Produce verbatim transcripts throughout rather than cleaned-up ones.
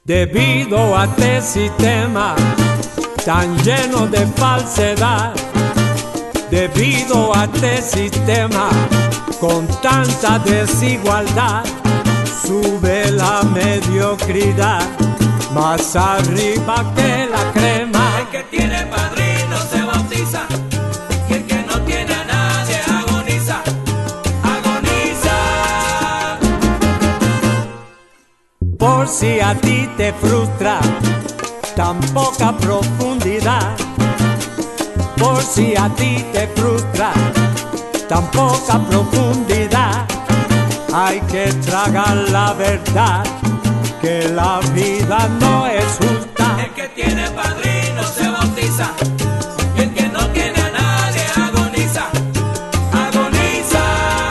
Debido a este sistema tan lleno de falsedad, debido a este sistema con tanta desigualdad, sube la mediocridad más arriba que la crema. El que tiene padrino se bautiza y el que no tiene a nadie agoniza, agoniza. Por si a ti te frustra tan poca profundidad, por si a ti te frustra tan poca profundidad, hay que tragar la verdad, que la vida no es justa. El que tiene padrino se bautiza y el que no tiene a nadie agoniza, agoniza.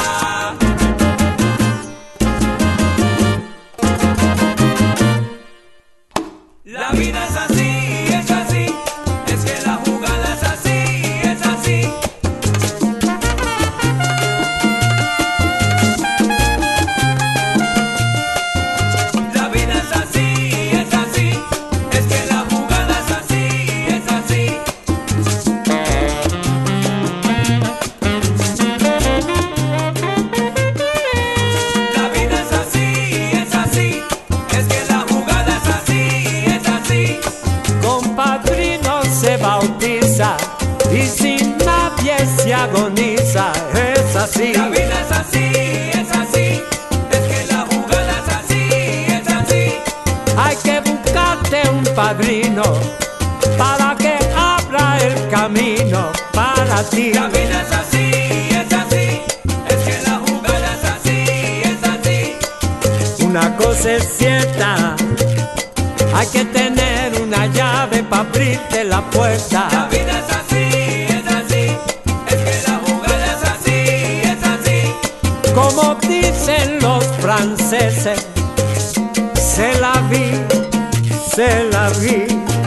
La vida es así, es así, es que la jugada es así, es así. La vida es así, es así, es que la jugada es así, es así. La vida es así, es así, es que la jugada es así, es así. Con padrino se bautiza y sin nadie se agoniza, es así. La vida es así, es así, es que la jugada es así, es así. Hay que buscarte un padrino para que abra el camino para ti. La vida es así, es así, es que la jugada es así, es así. Una cosa es cierta, hay que tener una llave para abrirte la La puerta. vida es así, es así, es que la jugada es así, es así. Como dicen los franceses, c'est la vie, c'est la vie.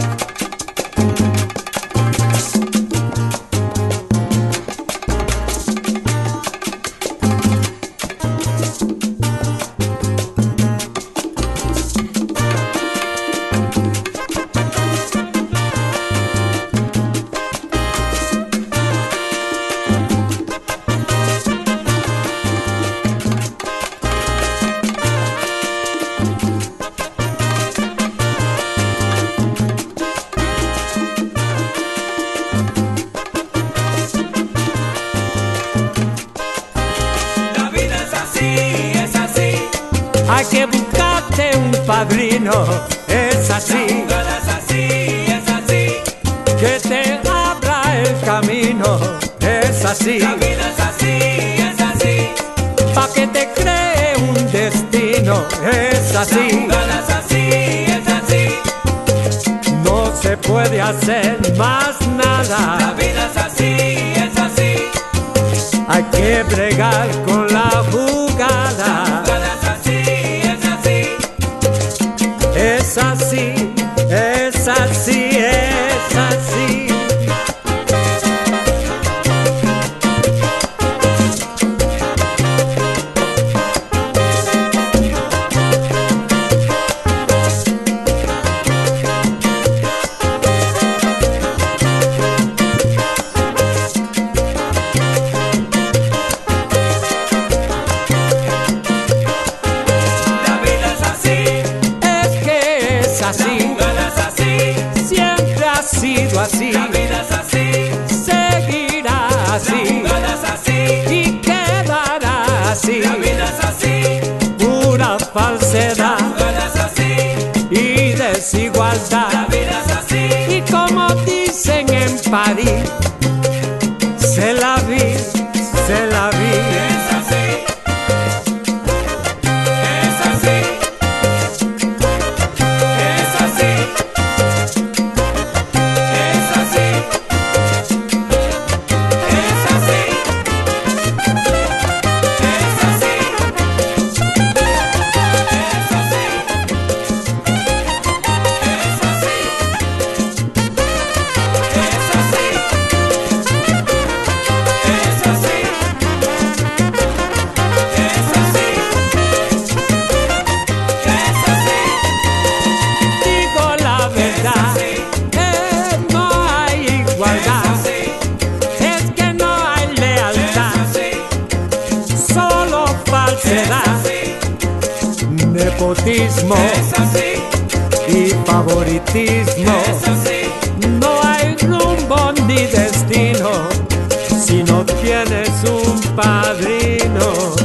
La vida es así, es así, Hay que buscarte un padrino, es la así, jugada es así, es así. que te abra el camino, es así, La vida es así, es así, pa' que te cree un destino, es la así. jugada es así, es así. No se puede hacer más La nada, vida es así, es así, hay que bregar con la la jugada, jugada es así, es así. es así, es así, es así. La vida es así, Es que es la así, jugada es así, siempre ha sido así, la vida es así, seguirá la así jugada es así, y quedará así. la vida es así, Pura la falsedad jugada es así, y la desigualdad. vida es así. Y como dicen en París, c'est la vie, c'est la vie. Es así, es así, es así, es así, es así, es así, es así, es así, es así. heredad, nepotismo es así, y favoritismo. es así, No hay rumbo ni destino si no tienes un padrino.